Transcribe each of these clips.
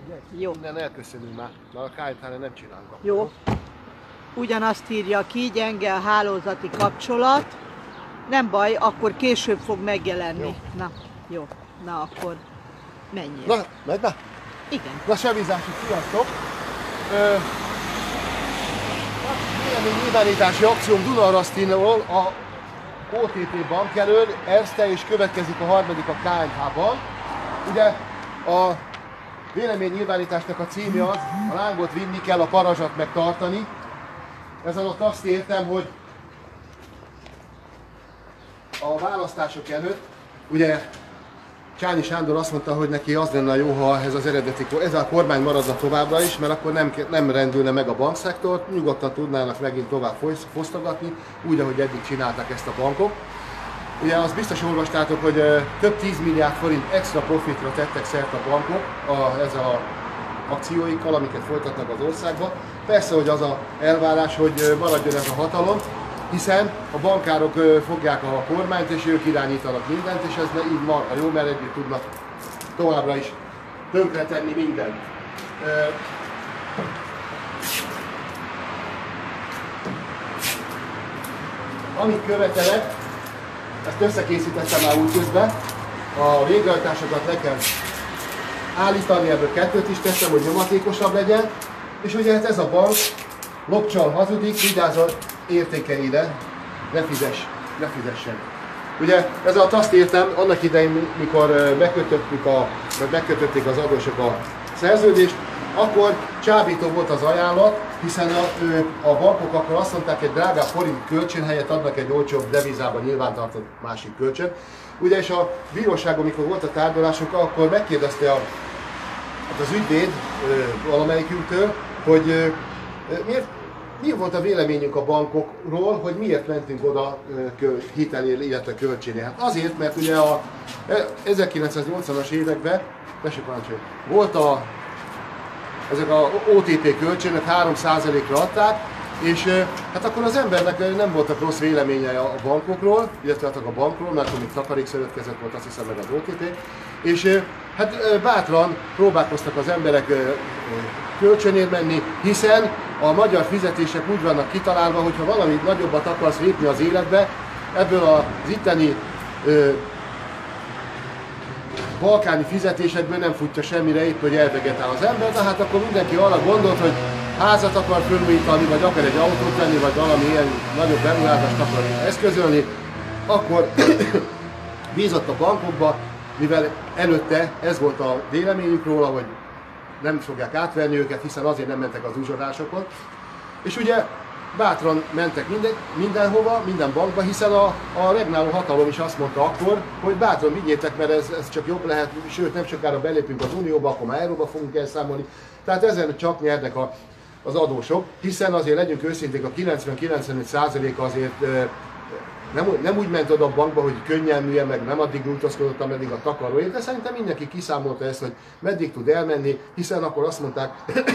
Jó. Minden elköszönünk már, mert a kájtánál nem csinálunk. Jó. Ugyanazt írja ki, gyenge a hálózati kapcsolat. Nem baj, akkor később fog megjelenni. Jó. Na, jó. Na, akkor menjél. Na, megy be? Igen. Na, Sevizási, sziasztok! Véleménynyilvánítási akcióm Dunarasztinról a OTP bank elől, Erste, és következik a harmadik a KNH-ban. Ugye a véleménynyilvánításnak a címe az, a lángot vinni kell, a parazsat megtartani. Ez alatt azt értem, hogy a választások előtt, ugye Csányi Sándor azt mondta, hogy neki az lenne jó, ha ez a kormány maradna továbbra is, mert akkor nem rendülne meg a bankszektor, nyugodtan tudnának megint tovább fosztogatni, úgy, ahogy eddig csinálták ezt a bankok. Ugye azt biztos olvastátok, hogy több 10 milliárd forint extra profitra tettek szert a bankok ez a akcióikkal, amiket folytatnak az országban. Persze, hogy az a elvárás, hogy maradjon ez a hatalom, hiszen a bankárok fogják a kormányt, és ők irányítanak mindent, és ez így marha jó, mert együtt tudnak továbbra is tönkretenni mindent. Amit követelek, ezt összekészítettem már útközben, a végrehajtásokat le kell állítani, ebből kettőt is tettem, hogy nyomatékosabb legyen, és ugye hát ez a bank lopcsal hazudik, vigyázzon értékeire, ne fizessen. Ugye ez alatt azt értem, annak idején, mikor megkötötték az adósok a szerződést, akkor csábító volt az ajánlat, hiszen a bankok akkor azt mondták, egy drágább forint kölcsön helyett adnak egy olcsóbb devizában nyilvántartott másik kölcsön. Ugye és a bíróságon, mikor volt a tárgyalások, akkor megkérdezte az ügyvéd valamelyikünktől, hogy mi volt a véleményünk a bankokról, hogy miért mentünk oda hitelért, illetve kölcsönért. Hát azért, mert ugye a 1980-as években volt ezek a OTP kölcsönök 3%-ra adták, és hát akkor az embernek nem voltak rossz véleménye a bankokról, illetve a bankról, mert akkor még takarékszövetkezet volt, azt hiszem, meg az OTP, és hát bátran próbálkoztak az emberek kölcsönért menni, hiszen a magyar fizetések úgy vannak kitalálva, hogyha valami nagyobbat akarsz lépni az életbe, ebből az itteni balkáni fizetésekből nem futja semmire, épp hogy elvegetál az ember, de hát akkor mindenki arra gondolt, hogy házat akar fölújítani, vagy akar egy autót venni, vagy valami ilyen nagyobb beruházást akar eszközölni, akkor bízott a bankokba, mivel előtte ez volt a véleményük róla, hogy nem fogják átverni őket, hiszen azért nem mentek az uzsonásokon. És ugye bátran mentek mindenhova, minden bankba, hiszen a regnáló hatalom is azt mondta akkor, hogy bátran vigyétek, mert ez csak jobb lehet, sőt nem sokára belépünk az Unióba, akkor már euróba fogunk elszámolni. Tehát ezen csak nyernek az adósok, hiszen azért legyünk őszinték, a 90-95%-a azért nem úgy ment oda a bankba, hogy könnyelműen, meg nem addig utazkodott, ameddig a takaróért, de szerintem mindenki kiszámolta ezt, hogy meddig tud elmenni, hiszen akkor azt mondták,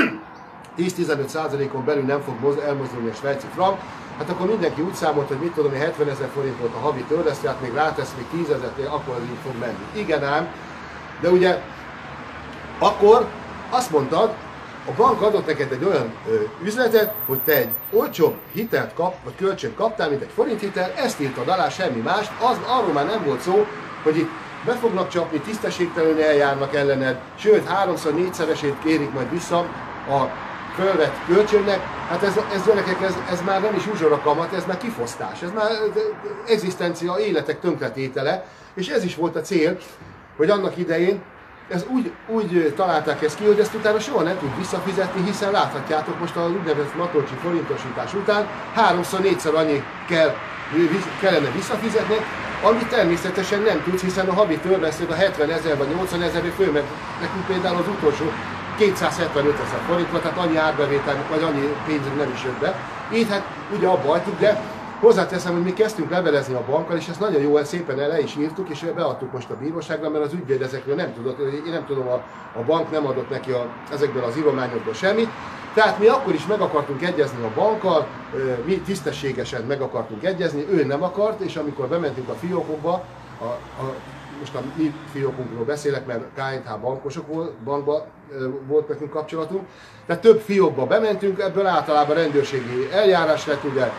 10-15%-on belül nem fog elmozdulni a svájci frank, hát akkor mindenki úgy számolt, hogy mit tudom, 70 000 forint volt a havi törlesztő, hát még rátesz még 10 000, akkor az így fog menni. Igen ám, de ugye akkor azt mondtad, a bank adott neked egy olyan üzletet, hogy te egy olcsóbb hitelt vagy kölcsönt kaptál, mint egy forinthitel, ezt írtad alá, semmi mást, arról már nem volt szó, hogy itt be fognak csapni, tisztességtelenül eljárnak ellened, sőt 3-4-szeresét kérik majd vissza a fölvett kölcsönnek. Hát ez gyerekek, ez már nem is uzsorakamat, ez már kifosztás, ez már egzisztencia, életek tönkretétele, és ez is volt a cél, hogy annak idején ez úgy találták ezt ki, hogy ezt utána soha nem tud visszafizetni, hiszen láthatjátok most az úgynevezett Matolcsi forintosítás után 3-4-szer annyi kellene visszafizetni, amit természetesen nem tudsz, hiszen a havi törlesztőd a 70 000 vagy 80 000 föl, mert nekünk például az utolsó 275 000 forint volt, tehát annyi árbevételünk, vagy annyi pénzünk nem is jött be. Így hát ugye abba hagytuk, de hozzáteszem, hogy mi kezdtünk levelezni a bankkal, és ezt nagyon jól szépen le is írtuk, és beadtuk most a bíróságra, mert az ügyvéd ezekről nem tudott, én nem tudom, a bank nem adott neki ezekből az írományokból semmit. Tehát mi akkor is meg akartunk egyezni a bankkal, mi tisztességesen meg akartunk egyezni, ő nem akart, és amikor bementünk a fiókokba, most a mi fiókunkról beszélek, mert KNH bankban volt nekünk kapcsolatunk. Tehát több fiókba bementünk, ebből általában rendőrségi eljárás lett, ugye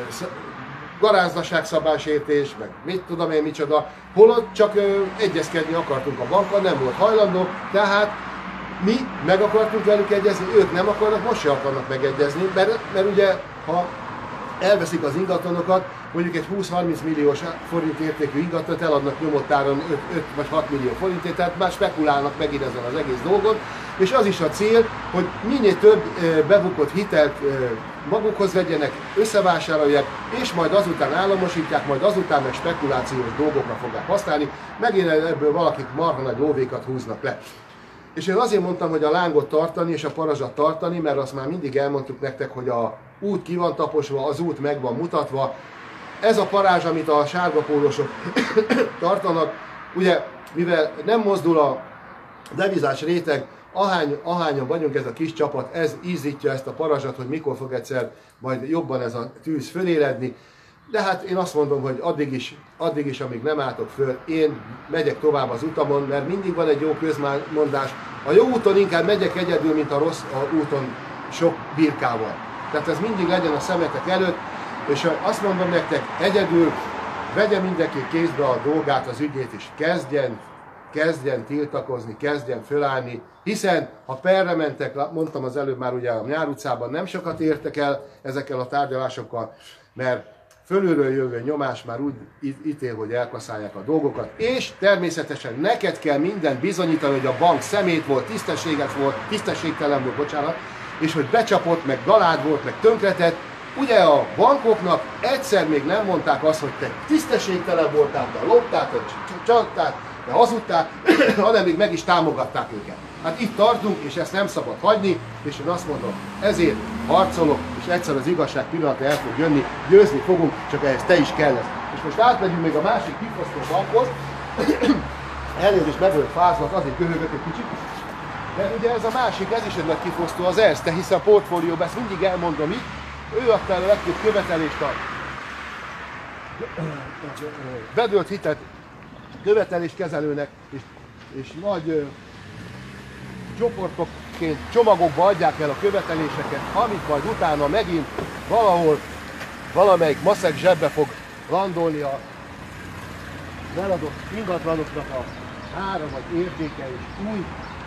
garázdaság, szabálysértés, meg mit tudom én micsoda, holott csak egyezkedni akartunk a bankkal, nem volt hajlandó, tehát mi meg akartunk velük egyezni, ők nem akarnak, most se akarnak megegyezni, mert ugye ha elveszik az ingatlanokat, mondjuk egy 20-30 milliós forint értékű ingatlant eladnak nyomott áron 5 vagy 6 millió forintért, tehát már spekulálnak megint ezen az egész dolgon, és az is a cél, hogy minél több bebukott hitelt magukhoz vegyenek, összevásárolják, és majd azután államosítják, majd azután meg spekulációs dolgokra fogják használni, megint ebből valakik marha nagy lóvékat húznak le. És én azért mondtam, hogy a lángot tartani és a parazsat tartani, mert azt már mindig elmondtuk nektek, hogy a út ki van taposva, az út meg van mutatva. Ez a parázs, amit a sárgapólósok tartanak, ugye, mivel nem mozdul a devizás réteg, ahányan vagyunk ez a kis csapat, ez ízítja ezt a parazsat, hogy mikor fog egyszer majd jobban ez a tűz föléledni. De hát én azt mondom, hogy addig is, amíg nem álltok föl, én megyek tovább az utamon, mert mindig van egy jó közmondás. A jó úton inkább megyek egyedül, mint a rossz úton sok birkával. Tehát ez mindig legyen a szemetek előtt, és azt mondom nektek, egyedül vegye mindenki kézbe a dolgát, az ügyét, és kezdjen tiltakozni, kezdjen fölállni, hiszen ha perre mentek, mondtam az előbb már ugye a Nyár utcában, nem sokat értek el ezekkel a tárgyalásokkal, mert fölülről jövő nyomás már úgy ítél, hogy elkaszálják a dolgokat, és természetesen neked kell mindent bizonyítani, hogy a bank szemét volt, tisztességtelen volt, bocsánat, és hogy becsapott, meg galád volt, meg tönkretett. Ugye a bankoknak egyszer még nem mondták azt, hogy te tisztességtelen voltál, te loptál, te csaltál, te hazudtál, hanem még meg is támogatták őket. Hát itt tartunk, és ezt nem szabad hagyni, és én azt mondom, ezért harcolok, és egyszer az igazság pillanata el fog jönni, győzni fogunk, csak ehhez te is kell lesz. És most átmegyünk még a másik kifosztó bankhoz, elnézést megölt fázlat, azért köhögök egy kicsit, de ugye ez a másik, ez is egy nagy kifosztó, az Erste, hiszen a portfólióban, ezt mindig elmondom itt, ő adta el a legtöbb követelést a bedölt hitet követeléskezelőnek, és nagy csoportokként, csomagokba adják el a követeléseket, amit majd utána megint valahol valamelyik maszek zsebbe fog landolni a eladott ingatlanoknak a ára vagy értéke, és új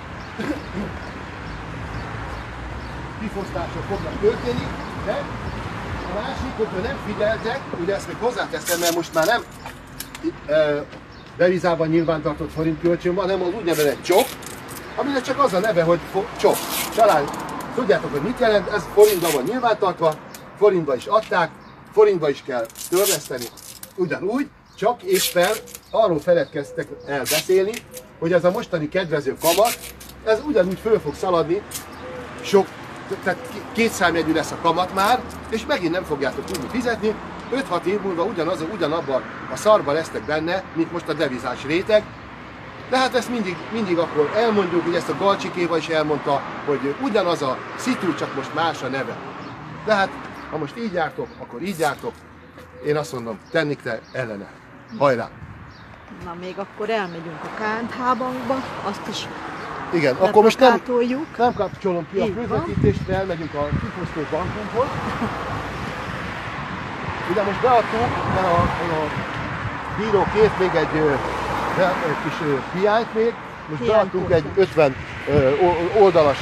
kifosztások fognak történni, de a másik, hogyha nem figyeltek, ugye ezt még hozzáteszem, mert most már nem devizában nyilvántartott forint kölcsön van, hanem az úgynevezett csop, aminek csak az a neve, hogy csop. Talán tudjátok, hogy mit jelent, ez forintban van nyilvántartva, forintba is adták, forintba is kell törleszteni. Ugyanúgy, csak éppen arról feledkeztek el beszélni, hogy ez a mostani kedvező kamat, ez ugyanúgy föl fog szaladni, tehát 2 számjegyű lesz a kamat már, és megint nem fogjátok tudni fizetni, 5-6 év múlva ugyanabban a szarba lesztek benne, mint most a devizás réteg. De hát ezt mindig akkor elmondjuk, hogy ezt a Galcsikéva is elmondta, hogy ugyanaz a szitu, csak most más a neve. De hát, ha most így jártok, akkor így jártok. Én azt mondom, tennik te ellene. Hajrá! Na, még akkor elmegyünk a KNH bankba, azt is igen, akkor most nem kapcsolom ki a így közvetítést, de elmegyünk a kifosztó bankunkhoz. Ugye most beadtuk, mert a bíró kért még egy kis hiányt még, most beadtunk egy 50 oldalas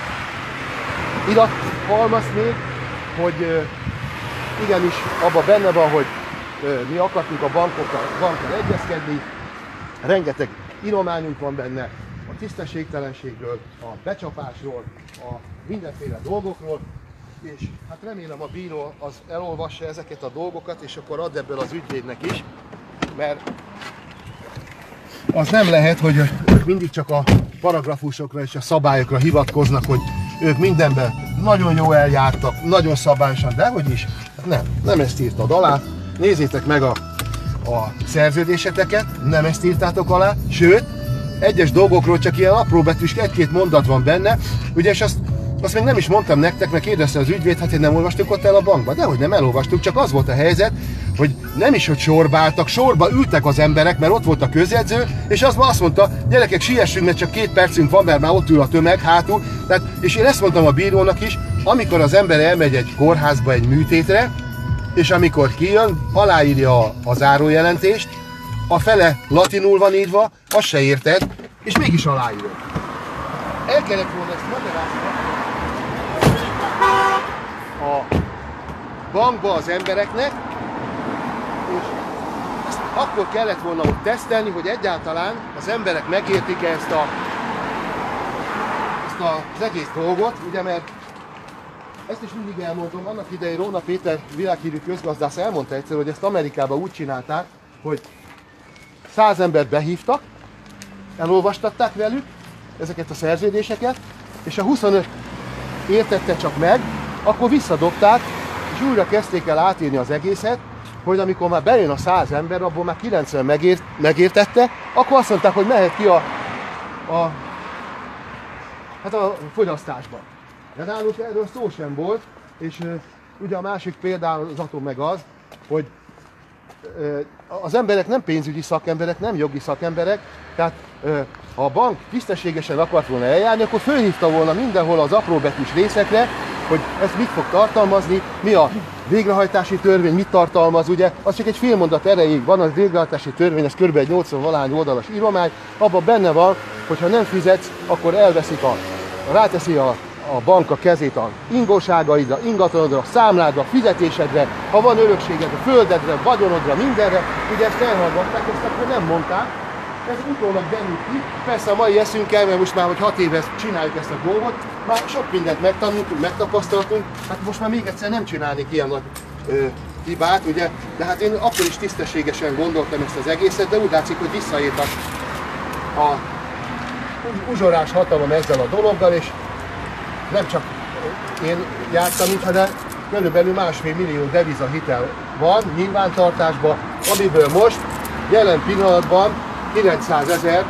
irathalmazt még, hogy igenis abban benne van, hogy mi akartunk a bankkal egyezkedni, rengeteg írományunk van benne, a tisztességtelenségről, a becsapásról, a mindenféle dolgokról, és hát remélem a bíró az elolvassa ezeket a dolgokat, és akkor ad ebből az ügyvédnek is, mert az nem lehet, hogy ők mindig csak a paragrafusokra és a szabályokra hivatkoznak, hogy ők mindenben nagyon jól eljártak, nagyon szabályosan, de hogy is, nem ezt írtad alá. Nézzétek meg a szerződéseteket, nem ezt írtátok alá, sőt, egyes dolgokról csak ilyen apró betűs, 1-2 mondat van benne, ugye, és azt még nem is mondtam nektek, mert kérdezte az ügyvéd, hát én nem olvastuk ott el a bankba. Dehogy nem elolvastuk, csak az volt a helyzet, hogy nem is, hogy sorba álltak, sorba ültek az emberek, mert ott volt a közjegyző, és az azt mondta, gyerekek, siessünk, mert csak 2 percünk van, mert már ott ül a tömeg hátul. Tehát, és én ezt mondtam a bírónak is, amikor az ember elmegy egy kórházba egy műtétre, és amikor kijön, aláírja a zárójelentést, a fele latinul van írva, azt se érted, és mégis aláírod. El kellett volna ezt magyarázni a bankba az embereknek, és ezt akkor kellett volna ott tesztelni, hogy egyáltalán az emberek megértik-e ezt az egész dolgot, ugye, mert ezt is mindig elmondom, annak idején Róna Péter világhírű közgazdász elmondta egyszer, hogy ezt Amerikában úgy csinálták, hogy 100 embert behívtak, elolvastatták velük ezeket a szerződéseket, és a 25 értette csak meg, akkor visszadobták, és újra kezdték el átírni az egészet, hogy amikor már bejön a 100 ember, abból már 90 megértette, akkor azt mondták, hogy mehet ki a fogyasztásba. De náluk erről szó sem volt, és ugye a másik példázatom meg az, hogy az emberek nem pénzügyi szakemberek, nem jogi szakemberek, tehát ha a bank tisztességesen akart volna eljárni, akkor fölhívta volna mindenhol az apróbetűs részekre, hogy ez mit fog tartalmazni, mi a végrehajtási törvény, mit tartalmaz, ugye, az csak egy fél mondat erejéig van, a végrehajtási törvény, ez kb. Egy 80-valahány oldalas íromány, abban benne van, hogy ha nem fizetsz, akkor elveszik ráteszi a bank a kezét a ingóságaidra, ingatlanodra, számládra, fizetésedre, ha van örökséged a földedre, vagyonodra, mindenre, ugye ezt elhallgatták, ezt akkor nem mondták, ez utólag derült ki. Persze a mai eszünkkel, mert most már hogy 6 éve csináljuk ezt a dolgot, már sok mindent megtanultunk, megtapasztaltunk, hát most már még egyszer nem csinálnék ilyen nagy hibát, ugye, de hát én akkor is tisztességesen gondoltam ezt az egészet, de úgy látszik, hogy visszaért a uzsorás hatalom ezzel a dologgal, és nem csak én jártam itt, hanem körülbelül 1,5 millió devizahitel van nyilvántartásban, amiből most jelen pillanatban 900 000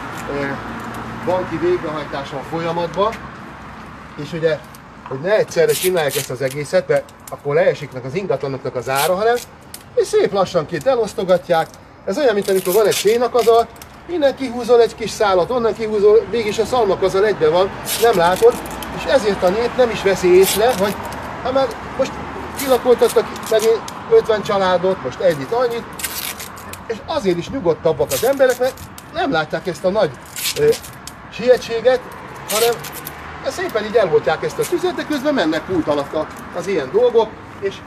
banki végrehajtás van folyamatban, és ugye, hogy ne egyszerre csinálják ezt az egészet, mert akkor leesiknek az ingatlanoknak az ára, hanem és szép lassanként elosztogatják. Ez olyan, mint amikor van egy szénakazal, innen kihúzol egy kis szálat, onnan kihúzol, mégis a szalmakazal egyben van, nem látod, és ezért a nép nem is veszi észre, hogy ha már most kilakoltattak megint 50 családot, most ennyit, annyit, és azért is nyugodtabbak az emberek, mert nem látják ezt a nagy sietséget, hanem szépen így eloltják ezt a tüzet, de közben mennek pult alatt az ilyen dolgok, és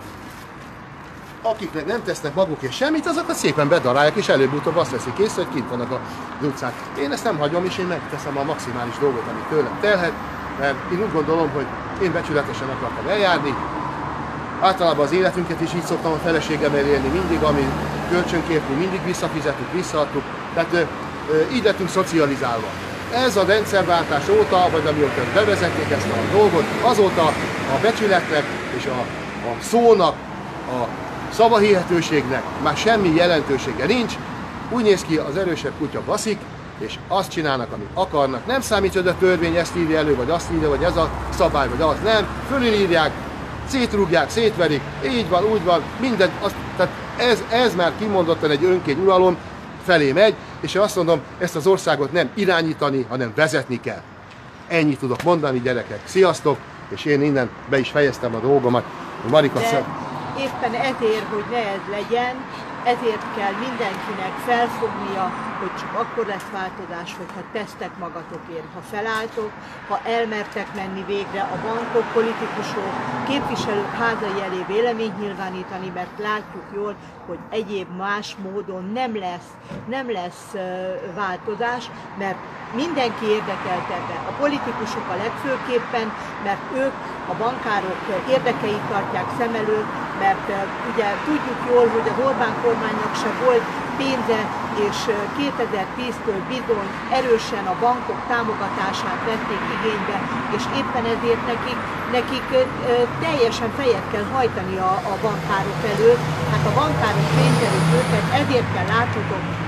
akiknek nem tesznek magukért semmit, azokat szépen bedarálják, és előbb-utóbb azt veszik észre, hogy kint vannak az utcán. Én ezt nem hagyom, és én megteszem a maximális dolgot, amit tőlem telhet, mert én úgy gondolom, hogy én becsületesen akartam eljárni. Általában az életünket is így szoktam a feleségemmel élni mindig, ami kölcsönkértünk, mindig visszafizetünk, visszaadtuk. Tehát így lettünk szocializálva. Ez a rendszerváltás óta, vagy amióta bevezették ezt a dolgot, azóta a becsületnek és a szónak, a szavahihetőségnek már semmi jelentősége nincs. Úgy néz ki, az erősebb kutya baszik, és azt csinálnak, amit akarnak. Nem számít, hogy a törvény ezt írja elő, vagy azt írja, vagy ez a szabály, vagy az nem. Fölülírják, szétrúgják, szétverik, így van, úgy van, mindent. Tehát ez már kimondottan egy önkény uralom felé megy, és én azt mondom, ezt az országot nem irányítani, hanem vezetni kell. Ennyit tudok mondani, gyerekek. Sziasztok! És én innen be is fejeztem a dolgomat. Marika éppen ezért, hogy ne ez legyen, ezért kell mindenkinek felfognia, hogy csak akkor lesz változás, hogyha tesztek magatokért, ha felálltok, ha elmertek menni végre a bankok, politikusok, képviselők házai elé véleményt nyilvánítani, mert látjuk jól, hogy egyéb más módon nem lesz változás, mert mindenki érdekelt ebben. A politikusok a legfőképpen, mert ők a bankárok érdekeit tartják szem előtt, mert ugye tudjuk jól, hogy az Orbán kormánynak se volt pénze, és 2010-től bizony erősen a bankok támogatását vették igénybe, és éppen ezért nekik teljesen fejet kell hajtani a bankárok előtt. Hát a bankárok pénzelők őket, ezért kell látnotok, hogy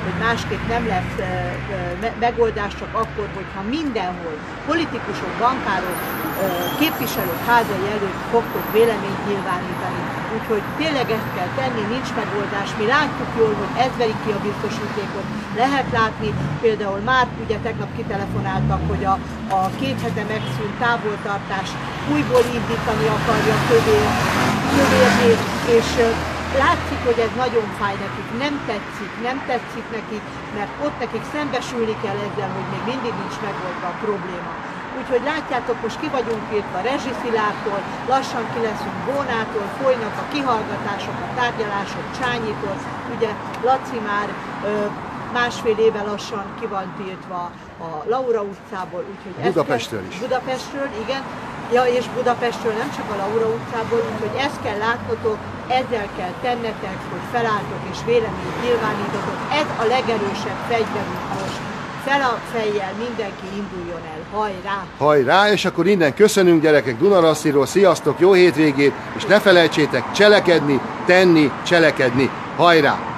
hogy másképp nem lesz megoldás, csak akkor, hogyha mindenhol politikusok, bankárok, képviselők házai előtt fogtok véleményt nyilvánítani. Úgyhogy tényleg ezt kell tenni, nincs megoldás. Mi látjuk jól, hogy ez veri ki a biztosítékot. Lehet látni, például már ugye tegnap kitelefonáltak, hogy a 2 hete megszűnt távoltartást újból indítani akarja Kövérnél, és látszik, hogy ez nagyon fáj nekik, nem tetszik nekik, mert ott nekik szembesülni kell ezzel, hogy még mindig nincs megoldva a probléma. Úgyhogy látjátok, most ki vagyunk írtva Rezsiszilárdtól, lassan ki leszünk Bónától, folynak a kihallgatások, a tárgyalások Csányitól, ugye Laci már másfél éve lassan ki van tiltva a Laura utcából, úgyhogy Budapestről is. Budapestről, igen. Ja, és Budapestről, nem csak a Laura utcából, úgyhogy ezt kell látnotok, ezzel kell tennetek, hogy felálltok és véleményt nyilvánítotok. Ez a legerősebb fegyverünk most. Fel a fejjel, mindenki induljon el. Hajrá! Hajrá, és akkor innen köszönünk gyerekek Dunarassziról, sziasztok, jó hétvégét, és ne felejtsétek cselekedni, tenni, cselekedni. Hajrá!